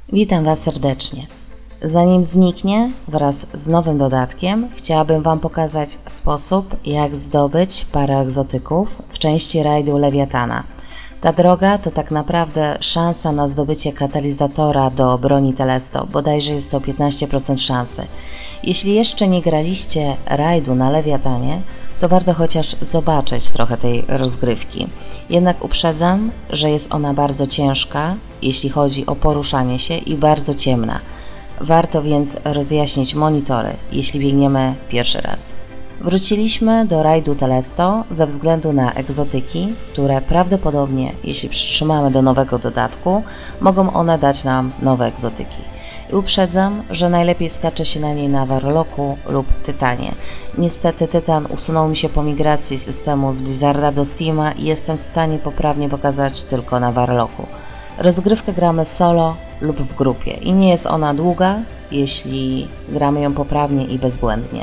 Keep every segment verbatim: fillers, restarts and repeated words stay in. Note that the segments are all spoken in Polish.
Witam Was serdecznie. Zanim zniknie wraz z nowym dodatkiem, chciałabym Wam pokazać sposób, jak zdobyć parę egzotyków w części rajdu Lewiatana. Ta droga to tak naprawdę szansa na zdobycie katalizatora do broni Telesto, bodajże jest to piętnaście procent szansy. Jeśli jeszcze nie graliście rajdu na Lewiatanie, to warto chociaż zobaczyć trochę tej rozgrywki. Jednak uprzedzam, że jest ona bardzo ciężka, jeśli chodzi o poruszanie się i bardzo ciemna. Warto więc rozjaśnić monitory, jeśli biegniemy pierwszy raz. Wróciliśmy do rajdu Telesto ze względu na egzotyki, które prawdopodobnie, jeśli przytrzymamy do nowego dodatku, mogą one dać nam nowe egzotyki. I uprzedzam, że najlepiej skacze się na niej na Warlocku lub Tytanie. Niestety Tytan usunął mi się po migracji systemu z Blizzarda do Steama i jestem w stanie poprawnie pokazać tylko na Warlocku. Rozgrywkę gramy solo lub w grupie i nie jest ona długa, jeśli gramy ją poprawnie i bezbłędnie.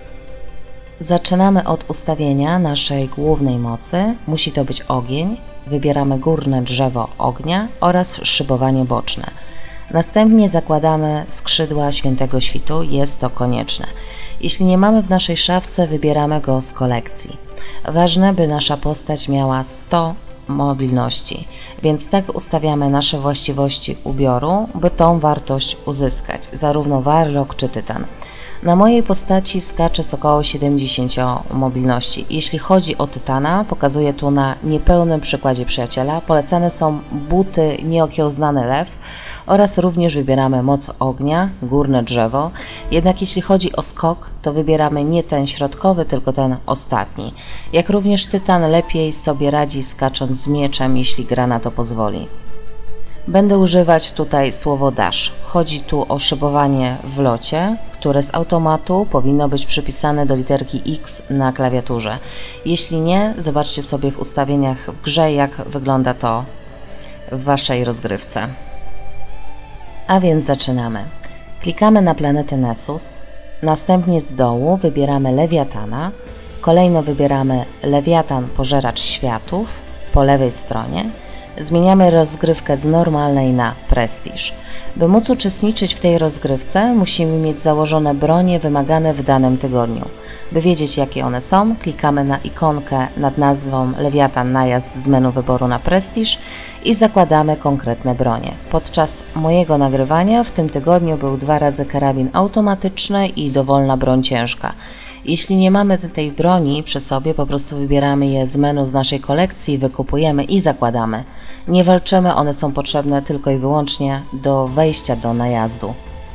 Zaczynamy od ustawienia naszej głównej mocy. Musi to być ogień. Wybieramy górne drzewo ognia oraz szybowanie boczne. Następnie zakładamy skrzydła Świętego Świtu, jest to konieczne. Jeśli nie mamy w naszej szafce, wybieramy go z kolekcji. Ważne, by nasza postać miała sto mobilności, więc tak ustawiamy nasze właściwości ubioru, by tą wartość uzyskać, zarówno Warlock czy Tytan. Na mojej postaci skacze z około siedemdziesiąt mobilności. Jeśli chodzi o Tytana, pokazuję tu na niepełnym przykładzie przyjaciela, polecane są buty Nieokiełznany Lew oraz również wybieramy moc ognia, górne drzewo. Jednak jeśli chodzi o skok, to wybieramy nie ten środkowy, tylko ten ostatni. Jak również Tytan lepiej sobie radzi skacząc z mieczem, jeśli gra na to pozwoli. Będę używać tutaj słowo dash. Chodzi tu o szybowanie w locie, które z automatu powinno być przypisane do literki X na klawiaturze. Jeśli nie, zobaczcie sobie w ustawieniach w grze, jak wygląda to w Waszej rozgrywce. A więc zaczynamy. Klikamy na planetę Nessus, następnie z dołu wybieramy Lewiatana, kolejno wybieramy Lewiatan Pożeracz Światów po lewej stronie. Zmieniamy rozgrywkę z normalnej na prestiż. By móc uczestniczyć w tej rozgrywce, musimy mieć założone bronie wymagane w danym tygodniu. By wiedzieć, jakie one są, klikamy na ikonkę nad nazwą Lewiatan Najazd z menu wyboru na prestiż i zakładamy konkretne bronie. Podczas mojego nagrywania w tym tygodniu był dwa razy karabin automatyczny i dowolna broń ciężka. Jeśli nie mamy tej broni przy sobie, po prostu wybieramy je z menu z naszej kolekcji, wykupujemy i zakładamy. Nie walczymy, one są potrzebne tylko i wyłącznie do wejścia do najazdu.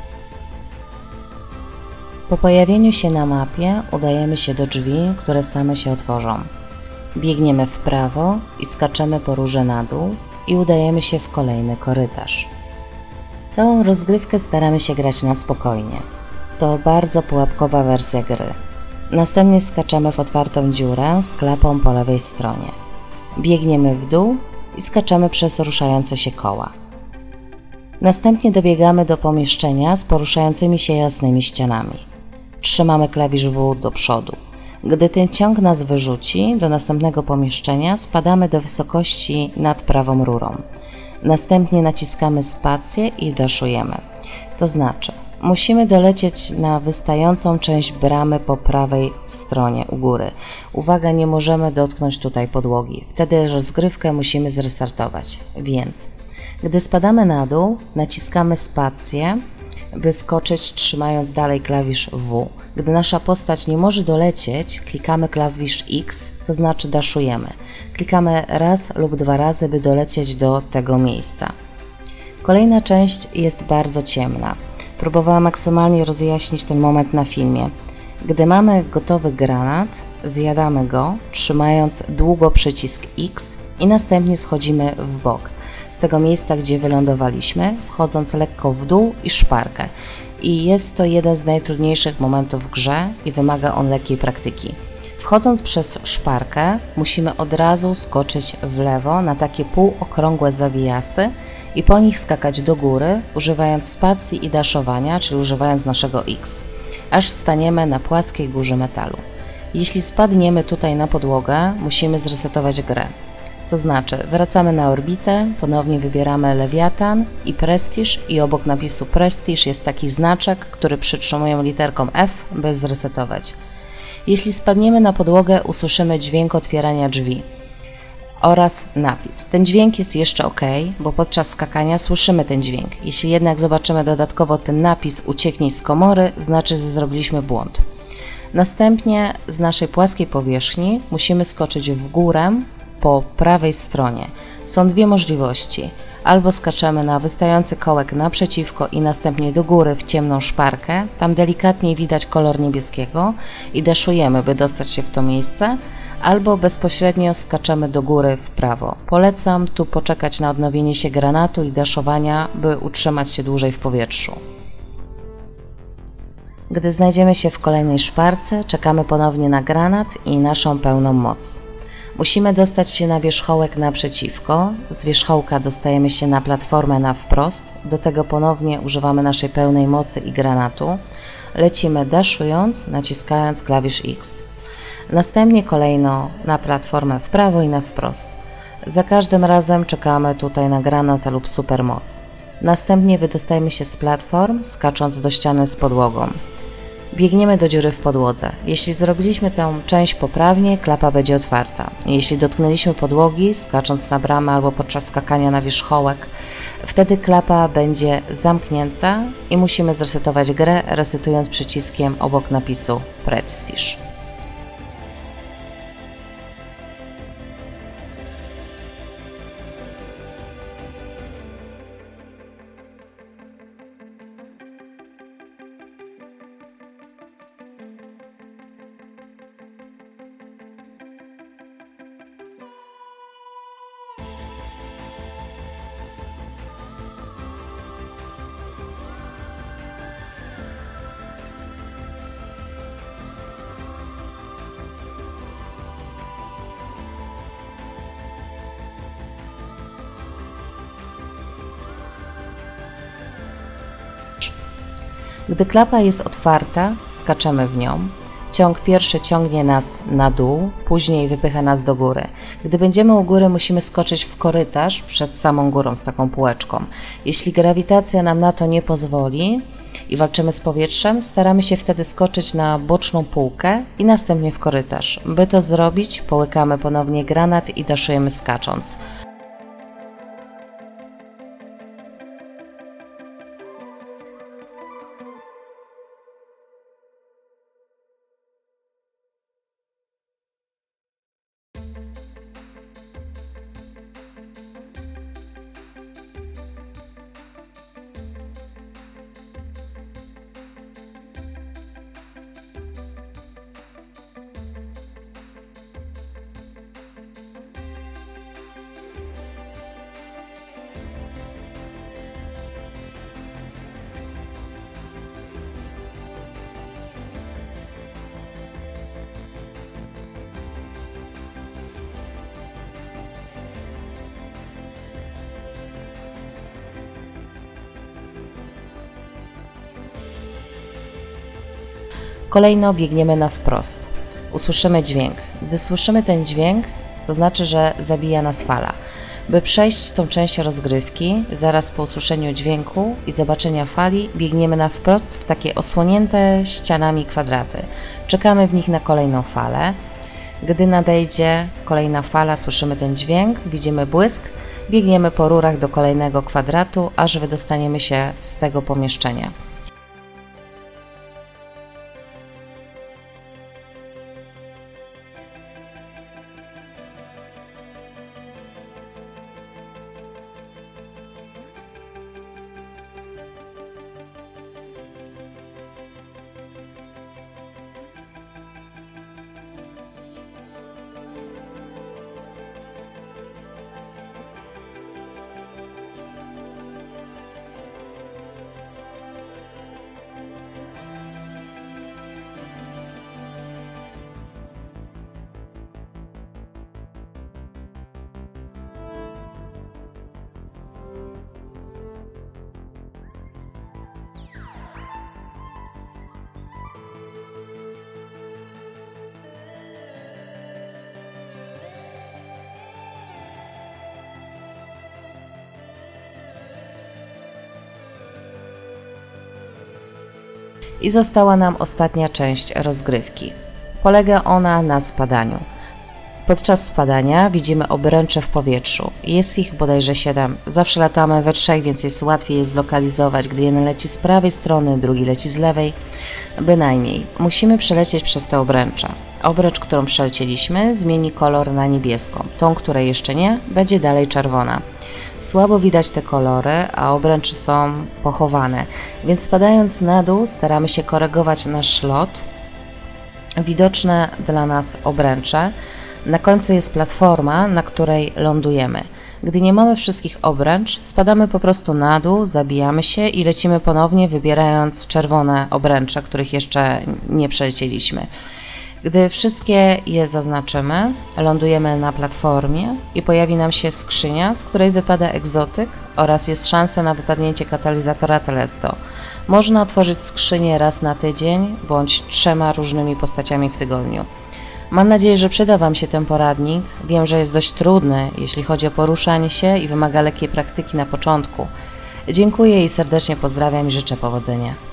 Po pojawieniu się na mapie udajemy się do drzwi, które same się otworzą. Biegniemy w prawo i skaczemy po rurze na dół i udajemy się w kolejny korytarz. Całą rozgrywkę staramy się grać na spokojnie. To bardzo pułapkowa wersja gry. Następnie skaczemy w otwartą dziurę z klapą po lewej stronie. Biegniemy w dół i skaczemy przez ruszające się koła. Następnie dobiegamy do pomieszczenia z poruszającymi się jasnymi ścianami. Trzymamy klawisz W do przodu. Gdy ten ciąg nas wyrzuci do następnego pomieszczenia, spadamy do wysokości nad prawą rurą. Następnie naciskamy spację i daszujemy. To znaczy, musimy dolecieć na wystającą część bramy po prawej stronie u góry. Uwaga, nie możemy dotknąć tutaj podłogi. Wtedy rozgrywkę musimy zrestartować. Więc, gdy spadamy na dół, naciskamy spację, by skoczyć trzymając dalej klawisz W. Gdy nasza postać nie może dolecieć, klikamy klawisz X, to znaczy daszujemy. Klikamy raz lub dwa razy, by dolecieć do tego miejsca. Kolejna część jest bardzo ciemna. Próbowałam maksymalnie rozjaśnić ten moment na filmie. Gdy mamy gotowy granat, zjadamy go, trzymając długo przycisk X i następnie schodzimy w bok, z tego miejsca, gdzie wylądowaliśmy, wchodząc lekko w dół i szparkę. I jest to jeden z najtrudniejszych momentów w grze i wymaga on lekkiej praktyki. Wchodząc przez szparkę, musimy od razu skoczyć w lewo na takie półokrągłe zawijasy i po nich skakać do góry, używając spacji i daszowania, czyli używając naszego X, aż staniemy na płaskiej górze metalu. Jeśli spadniemy tutaj na podłogę, musimy zresetować grę. To znaczy wracamy na orbitę, ponownie wybieramy Lewiatan i Prestige i obok napisu Prestige jest taki znaczek, który przytrzymujemy literką F, by zresetować. Jeśli spadniemy na podłogę, usłyszymy dźwięk otwierania drzwi oraz napis. Ten dźwięk jest jeszcze ok, bo podczas skakania słyszymy ten dźwięk. Jeśli jednak zobaczymy dodatkowo ten napis ucieknij z komory, znaczy, że zrobiliśmy błąd. Następnie z naszej płaskiej powierzchni musimy skoczyć w górę po prawej stronie. Są dwie możliwości. Albo skaczemy na wystający kołek naprzeciwko i następnie do góry w ciemną szparkę, tam delikatnie widać kolor niebieskiego i deszujemy, by dostać się w to miejsce, albo bezpośrednio skaczemy do góry w prawo. Polecam tu poczekać na odnowienie się granatu i daszowania, by utrzymać się dłużej w powietrzu. Gdy znajdziemy się w kolejnej szparce, czekamy ponownie na granat i naszą pełną moc. Musimy dostać się na wierzchołek naprzeciwko, z wierzchołka dostajemy się na platformę na wprost, do tego ponownie używamy naszej pełnej mocy i granatu. Lecimy daszując, naciskając klawisz X. Następnie kolejno na platformę w prawo i na wprost. Za każdym razem czekamy tutaj na granat lub supermoc. Następnie wydostajemy się z platform, skacząc do ściany z podłogą. Biegniemy do dziury w podłodze. Jeśli zrobiliśmy tę część poprawnie, klapa będzie otwarta. Jeśli dotknęliśmy podłogi, skacząc na bramę albo podczas skakania na wierzchołek, wtedy klapa będzie zamknięta i musimy zresetować grę, resetując przyciskiem obok napisu Prestige. Gdy klapa jest otwarta, skaczemy w nią. Ciąg pierwszy ciągnie nas na dół, później wypycha nas do góry. Gdy będziemy u góry, musimy skoczyć w korytarz przed samą górą z taką półeczką. Jeśli grawitacja nam na to nie pozwoli i walczymy z powietrzem, staramy się wtedy skoczyć na boczną półkę i następnie w korytarz. By to zrobić, połykamy ponownie granat i daszujemy skacząc. Kolejno biegniemy na wprost. Usłyszymy dźwięk. Gdy słyszymy ten dźwięk, to znaczy, że zabija nas fala. By przejść tą część rozgrywki, zaraz po usłyszeniu dźwięku i zobaczenia fali, biegniemy na wprost w takie osłonięte ścianami kwadraty. Czekamy w nich na kolejną falę. Gdy nadejdzie kolejna fala, słyszymy ten dźwięk, widzimy błysk, biegniemy po rurach do kolejnego kwadratu, aż wydostaniemy się z tego pomieszczenia. I została nam ostatnia część rozgrywki. Polega ona na spadaniu. Podczas spadania widzimy obręcze w powietrzu. Jest ich bodajże siedem. Zawsze latamy we trzech, więc jest łatwiej je zlokalizować, gdy jeden leci z prawej strony, drugi leci z lewej. Bynajmniej. Musimy przelecieć przez te obręcze. Obręcz, którą przelecieliśmy, zmieni kolor na niebieską. Tą, której jeszcze nie, będzie dalej czerwona. Słabo widać te kolory, a obręcze są pochowane, więc spadając na dół staramy się korygować nasz lot. Widoczne dla nas obręcze. Na końcu jest platforma, na której lądujemy. Gdy nie mamy wszystkich obręcz, spadamy po prostu na dół, zabijamy się i lecimy ponownie, wybierając czerwone obręcze, których jeszcze nie przelecieliśmy. Gdy wszystkie je zaznaczymy, lądujemy na platformie i pojawi nam się skrzynia, z której wypada egzotyk oraz jest szansa na wypadnięcie katalizatora Telesto. Można otworzyć skrzynię raz na tydzień bądź trzema różnymi postaciami w tygodniu. Mam nadzieję, że przyda Wam się ten poradnik. Wiem, że jest dość trudny, jeśli chodzi o poruszanie się i wymaga lekkiej praktyki na początku. Dziękuję i serdecznie pozdrawiam i życzę powodzenia.